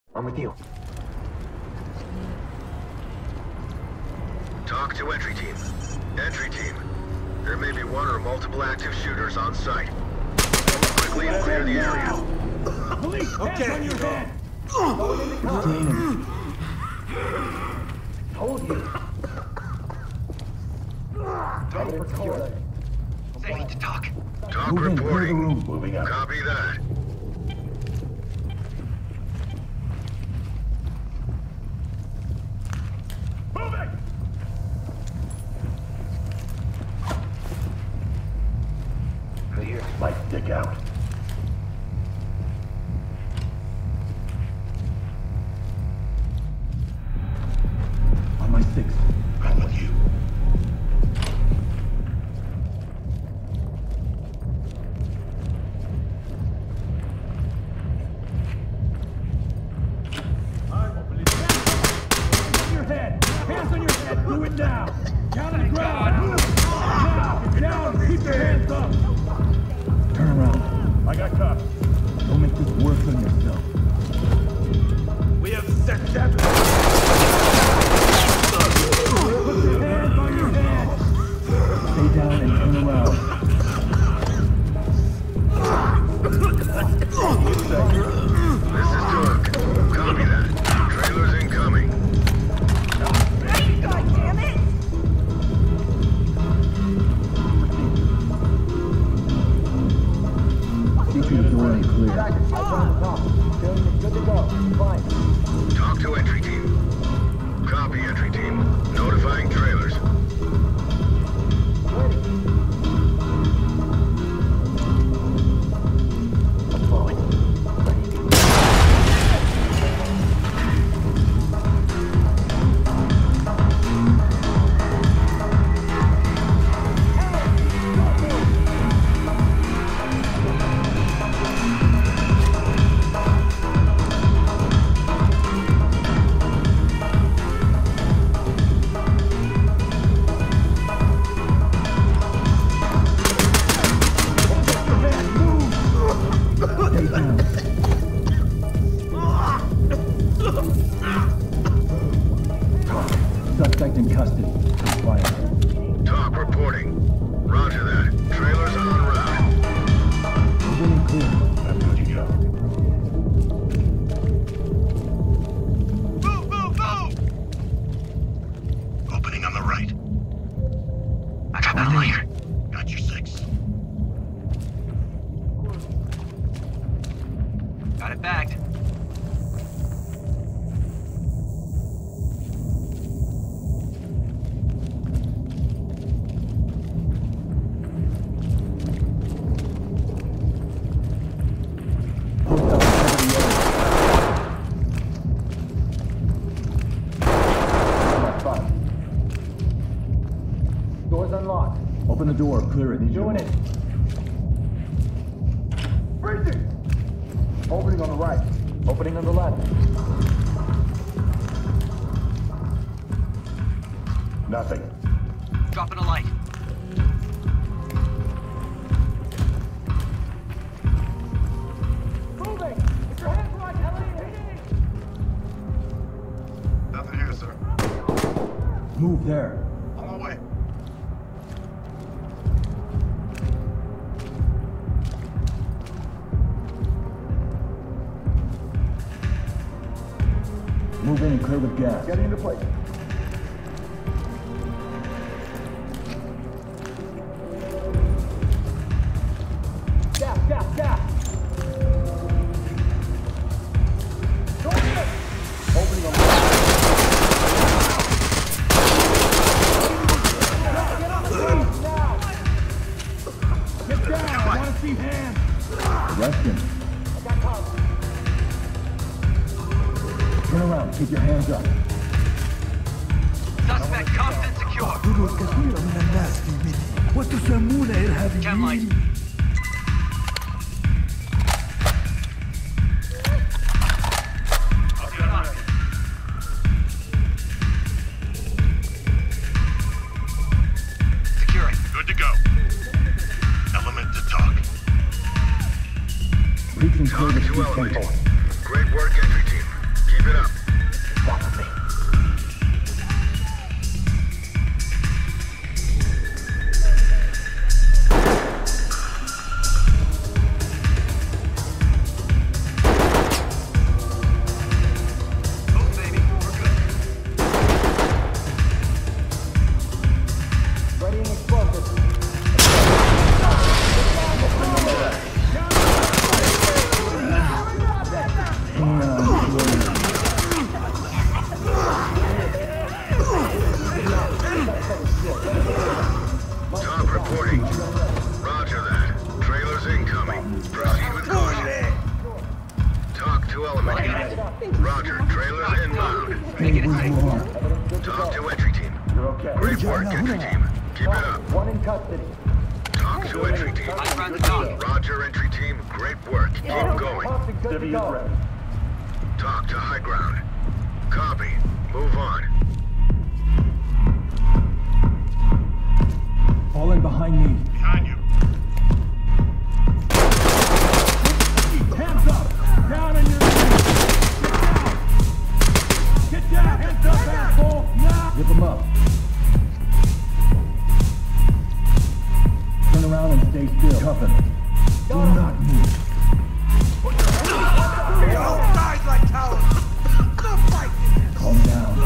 I'm with you. Talk to entry team. Entry team. There may be one or multiple active shooters on site. Quickly clear the area. Police, hands on your head! Told you. Headed for court. They need to talk. Talk Moving, clear the reporting. room. Moving up. Copy that. Moving! Clear. Light stick out. On my six. I'm with you. Hands on your head! Hands on your head! Do it now! Down on the ground! Now! Get down! Keep your hands up! Turn around. I got cuffs. Don't make this worse on yourself. We have set that. Put your hands on your head! Stay down and turn around. This is Dirk. Copy that. Trailers incoming. God damn it! See through the door and clear. Good to go. Fine. Talk to entry team. Copy entry team. Notifying trailers. I'm flowing. Stay down. Suspect in custody. Quiet. Talk reporting. Roger that. Trailers en route. Moving and clear. I'm good to go. Move, move, move! Opening on the right. I got that later. Got your six. Got it bagged. Post up over the edge. Left spot. Door's unlocked. Open the door. Clear it. Doing it. Breaching! Opening on the right. Opening on the left. Nothing. Dropping a light. Moving! Get your hands right, LAPD! Nothing here, sir. Move there. On my way. Move in and clear with gas. Get into place. Gas, gas, gas! Opening on the left. Get on the ground now! Get down! I want to see hands! Arrest him. I got cops. Turn around. Keep your hands up. Suspect cuffed and secure. أعبد الكثير من الناس في مثلي وتسمون Cam light. إرهابيين. Securing. Good to go. Element to talk. Breaching Talk clear the to street Element. temple. Great work, entry team. minute. Roger, trailers inbound. Make it a safe. Talk to entry team. You're okay. Great work, entry team. Keep it up. One in custody. Talk to entry team. High ground to talk. Roger, entry team. Great work. Keep going. Toxic, good to go. Talk to high ground. Copy. Move on. Falling behind me. Behind you. Hands up! Down on your knees! Get down! Hands up, asshole! Now! Give them up. Turn around and stay still. Cuff him. Do not move. You don't die like cowards. Stop fighting. Calm down.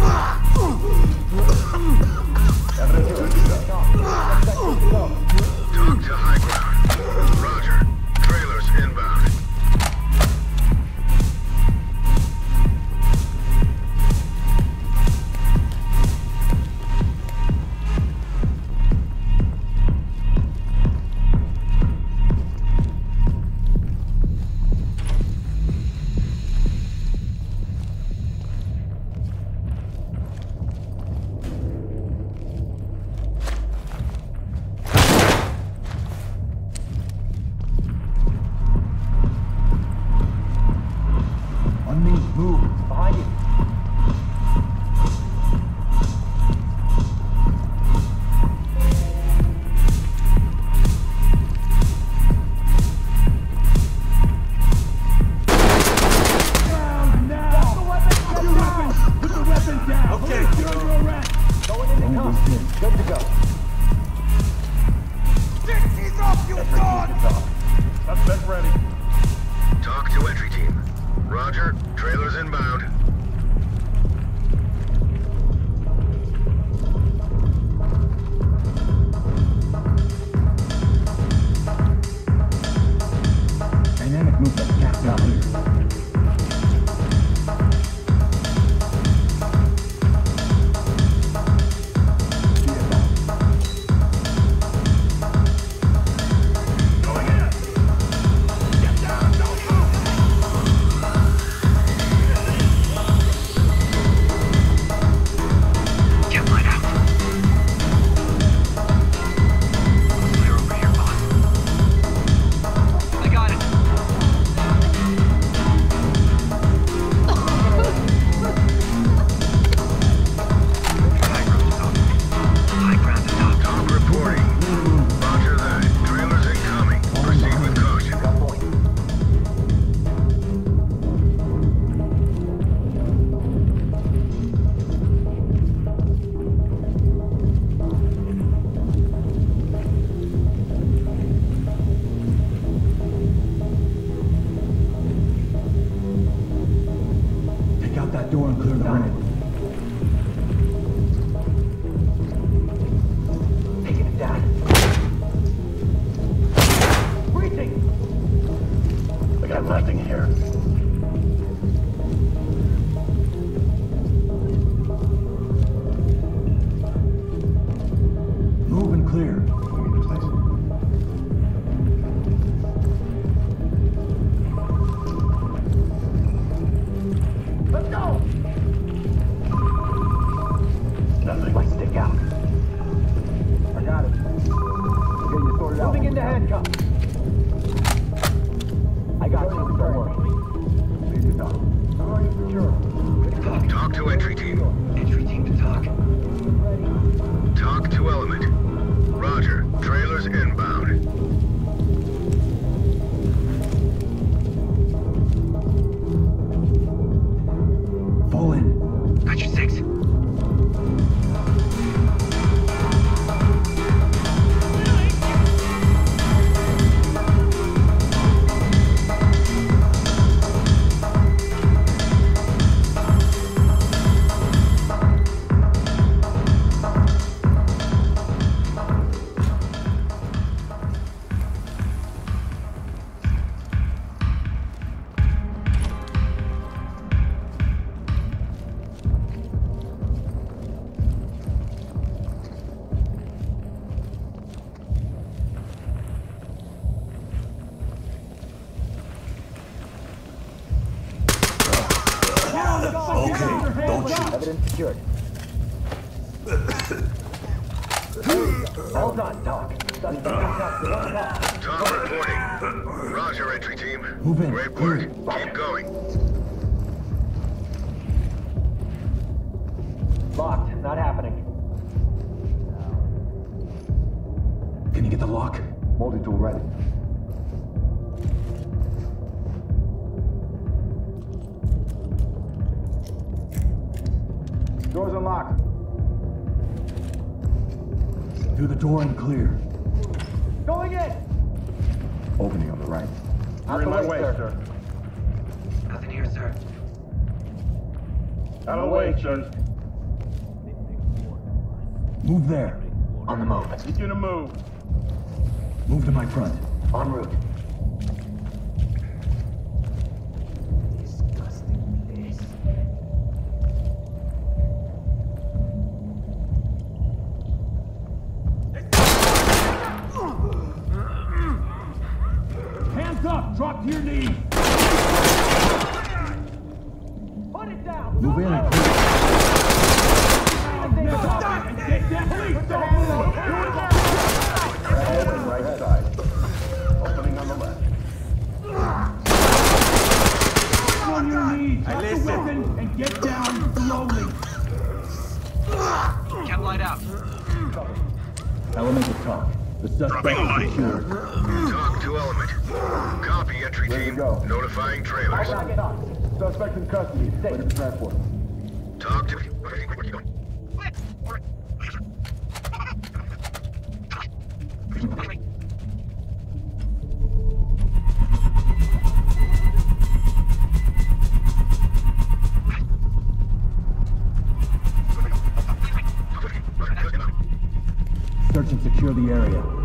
Talk to high ground. Roger. Trailers inbound. On me, move. Behind you. Down now! Put the weapons! Put the weapons down! Okay. You're under arrest! Going into cuffs. Good to go. Get these off, you dog! Suspect ready. Talk to entry team. Roger. Trailers inbound. Dynamic movement. Gas out here. Get line out. Clear over here, boss. I got it. High ground to talk. High ground to talk. Talk reporting. Roger that. Trailers incoming. Proceed with caution. Got point. Take out that door and clear the room. Taking it down. Breaching! I got nothing here. Move and clear. Let's go! Nothing. My stick out. I got it. Get you sorted out. Moving into handcuffs. I got you. Don't worry. Need to know. How are you secure? Talk to entry team. Entry team to talk. Talk to element. Roger. Trailers inbound. Fall in. Got your six. Okay, don't shoot. Evidence secured. All done, Doc. Suspect contact with one cop. Tom reporting. Roger, entry team. Move in. Great work. Keep going. Locked. Not happening. Can you get the lock? Multi-tool ready. Doors unlocked. Through the door and clear. Going in! Opening on the right. Out the way, sir. Nothing here, sir. Out of the way, sir. Move there. On the move. He's gonna move. Move to my front. En route. Hands up! Drop to your knees! Put it down! Move in and clear. Get down, please! Don't move! Opening right side. Opening on the left. On your knees! Drop the weapon and get down slowly! Can't light out. Element of talk. The suspect is secured. Talk to element. Copy, entry Ready to team. go. Notifying trailers. Suspect in custody. Ready for transport. Talk to... Search and secure the area.